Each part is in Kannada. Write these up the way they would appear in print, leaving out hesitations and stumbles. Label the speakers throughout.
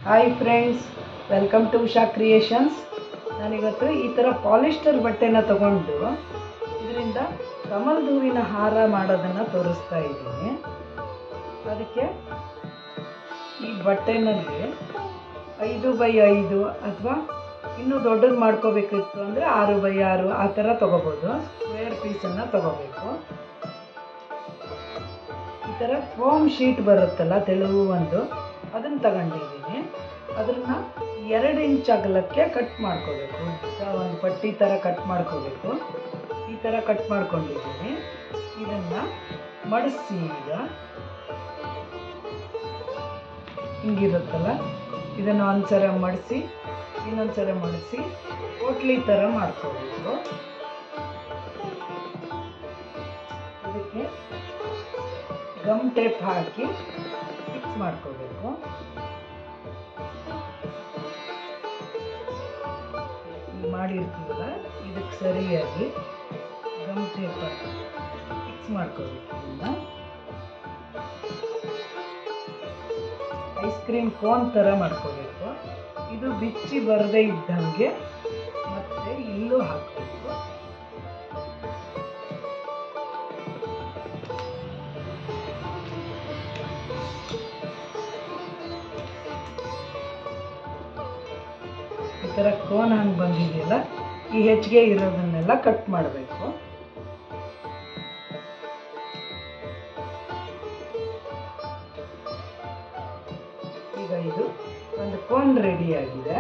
Speaker 1: Hi friends, welcome to Usha creations. ನಾನಿವತ್ತು ಈ ಥರ ಪಾಲಿಸ್ಟರ್ ಬಟ್ಟೆನ ತಗೊಂಡು ಇದರಿಂದ ಕಮಲದ ಹೂವಿನ ಹಾರ ಮಾಡೋದನ್ನು ತೋರಿಸ್ತಾ ಇದ್ದೀನಿ. ಅದಕ್ಕೆ ಈ ಬಟ್ಟೆನಲ್ಲಿ 5x5 ಅಥವಾ ಇನ್ನೂ ದೊಡ್ಡದು ಮಾಡ್ಕೋಬೇಕಿತ್ತು ಅಂದರೆ 6x6 ಆ ಥರ ತೊಗೋಬೋದು. ಸ್ಕ್ವೇರ್ ಪೀಸನ್ನು ತೊಗೋಬೇಕು. ಈ ಥರ ಫೋಮ್ ಶೀಟ್ ಬರುತ್ತಲ್ಲ, ತೆಳುವು ಒಂದು, ಅದನ್ನು ತಗೊಂಡಿದ್ದೀನಿ. ಅದನ್ನು 2 ಇಂಚ್ ಅಗಲಕ್ಕೆ ಕಟ್ ಮಾಡ್ಕೋಬೇಕು. ಒಂದು ಪಟ್ಟಿ ಥರ ಕಟ್ ಮಾಡ್ಕೋಬೇಕು. ಈ ಥರ ಕಟ್ ಮಾಡ್ಕೊಂಡಿದ್ದೀನಿ. ಇದನ್ನು ಮಡಿಸಿ, ಈಗ ಹಿಂಗಿರುತ್ತಲ್ಲ, ಇದನ್ನು ಒಂದ್ಸಲ ಮಡಿಸಿ ಇನ್ನೊಂದ್ಸಲ ಮಡಿಸಿ ಹೋಟ್ಲಿ ಥರ ಮಾಡ್ಕೋಬೇಕು. ಇದಕ್ಕೆ ಗಮ್ ಟೇಪ್ ಹಾಕಿ ಫಿಕ್ಸ್ ಮಾಡ್ಕೋಬೇಕು. ಮಾಡಿರ್ತೀವಲ್ಲ, ಇದಕ್ಕೆ ಸರಿಯಾಗಿ ಗಮ್ ಟೇಪ್ ಫಿಕ್ಸ್ ಮಾಡ್ಕೋಬೇಕು. ಇದನ್ನು ಐಸ್ ಕ್ರೀಮ್ ಕೋನ್ ಥರ ಮಾಡ್ಕೋಬೇಕು. ಇದು ಬಿಚ್ಚಿ ಬರದೇ ಇದ್ದಂಗೆ ಮತ್ತೆ ಇಲ್ಲೂ ಹಾಕಬೇಕು. ಈ ಥರ ಕೋನ್ ಹಂಗೆ ಬಂದಿದೆಯಲ್ಲ, ಈ ಹೆಚ್ಚಿಗೆ ಇರೋದನ್ನೆಲ್ಲ ಕಟ್ ಮಾಡಬೇಕು. ಈಗ ಇದು ಒಂದು ಕೋನ್ ರೆಡಿ ಆಗಿದೆ.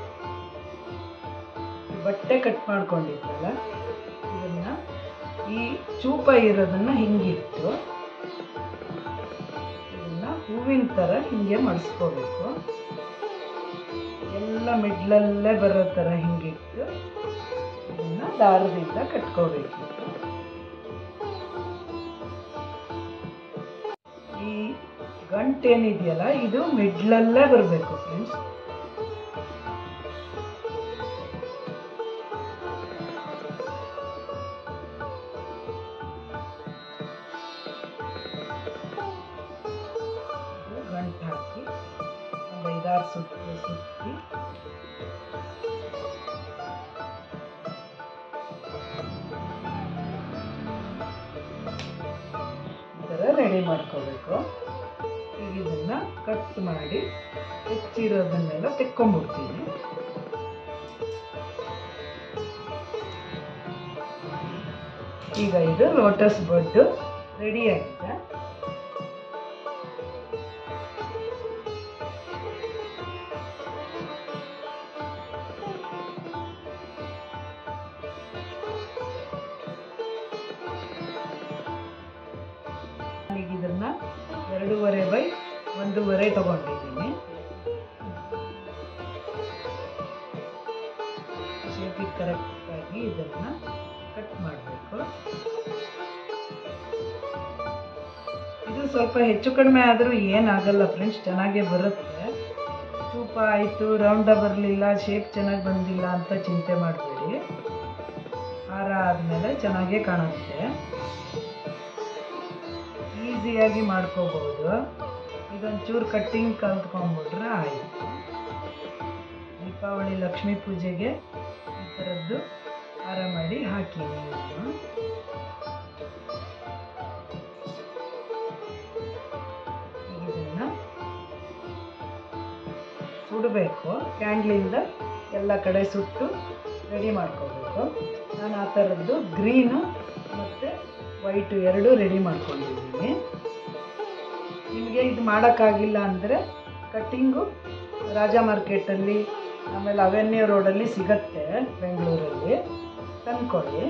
Speaker 1: ಬಟ್ಟೆ ಕಟ್ ಮಾಡ್ಕೊಂಡಿದ್ವಲ್ಲ, ಇದನ್ನ ಈ ಚೂಪ ಇರೋದನ್ನ ಹಿಂಗಿಟ್ಟು ಇದನ್ನ ಹೂವಿನ ಥರ ಹಿಂಗೆ ಮಡಿಸ್ಕೋಬೇಕು. ಎಲ್ಲ ಮಿಡ್ಲಲ್ಲೇ ಬರೋ ಥರ ಹಿಂಗಿಟ್ಟು ಇದನ್ನ ದಾರದಿಂದ ಕಟ್ಕೋಬೇಕು. ಈ ಗಂಟೇನಿದೆಯಲ್ಲ, ಇದು ಮಿಡ್ಲಲ್ಲೇ ಬರಬೇಕು ಫ್ರೆಂಡ್ಸ್. ಗಂಟು ಹಾಕಿ ಒಂದು 5-6 ಸುತ್ತಿ ಈ ಥರ ರೆಡಿ ಮಾಡ್ಕೋಬೇಕು. ಈಗ ಇದನ್ನ ಕಟ್ ಮಾಡಿ ಹೆಚ್ಚಿರೋದನ್ನೆಲ್ಲ ತೆಕ್ಕೊಂಡ್ಬಿಡ್ತೀನಿ. ಈಗ ಇದು ಲೋಟಸ್ ಬಡ್ ರೆಡಿ ಆಗಿದೆ. ಈಗ ಇದನ್ನ 2.5x1.5 ತಗೊಂಡಿದ್ದೀನಿ. ಶೇಪಿಗೆ ಕರೆಕ್ಟಾಗಿ ಇದನ್ನ ಕಟ್ ಮಾಡಬೇಕು. ಇದು ಸ್ವಲ್ಪ ಹೆಚ್ಚು ಕಡಿಮೆ ಆದರೂ ಏನಾಗಲ್ಲ ಫ್ರೆಂಡ್ಸ್, ಚೆನ್ನಾಗೇ ಬರುತ್ತೆ. ಚೂಪ ಆಯಿತು, ರೌಂಡ ಬರಲಿಲ್ಲ, ಶೇಪ್ ಚೆನ್ನಾಗಿ ಬಂದಿಲ್ಲ ಅಂತ ಚಿಂತೆ ಮಾಡಬೇಡಿ. ಹಾರ ಆದಮೇಲೆ ಚೆನ್ನಾಗೇ ಕಾಣುತ್ತೆ. ಈಸಿಯಾಗಿ ಮಾಡ್ಕೋಬಹುದು. ಇದೊಂಚೂರು ಕಟ್ಟಿಂಗ್ ಕಲ್ತ್ಕೊಂಡ್ಬಿಟ್ರೆ ಆಯಿತು. ದೀಪಾವಳಿ, ಲಕ್ಷ್ಮೀ ಪೂಜೆಗೆ ಈ ಥರದ್ದು ಹಾರ ಮಾಡಿ ಹಾಕಿ ನೀವು. ಇದನ್ನು ಸುಡಬೇಕು. ಕ್ಯಾಂಡ್ಲಿಂದ ಎಲ್ಲ ಕಡೆ ಸುಟ್ಟು ರೆಡಿ ಮಾಡ್ಕೋಬೇಕು. ನಾನು ಆ ಥರದ್ದು ಗ್ರೀನು ಮತ್ತು ವೈಟು 2 ರೆಡಿ ಮಾಡ್ಕೊಂಡಿದ್ದೀನಿ. ನಿಮಗೆ ಇದು ಮಾಡೋಕ್ಕಾಗಿಲ್ಲ ಅಂದರೆ ಕಟ್ಟಿಂಗು ರಾಜಾ ಮಾರ್ಕೆಟಲ್ಲಿ, ಆಮೇಲೆ ಅವೆನ್ಯೂ ರೋಡಲ್ಲಿ ಸಿಗತ್ತೆ, ಬೆಂಗಳೂರಲ್ಲಿ, ತಂದ್ಕೊಳ್ಳಿ.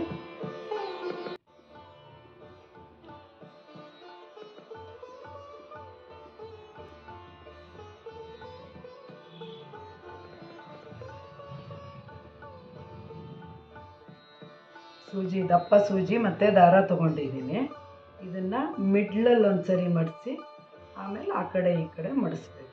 Speaker 1: ಸೂಜಿ, ದಪ್ಪ ಸೂಜಿ ಮತ್ತು ದಾರ ತೊಗೊಂಡಿದ್ದೀನಿ. ಇದನ್ನು ಮಿಡ್ಲಲ್ಲಿ ಒಂದ್ಸರಿ ಮಡಿಸಿ ಆಮೇಲೆ ಆ ಕಡೆ ಈ ಕಡೆ ಮಡಿಸ್ಬೇಕು.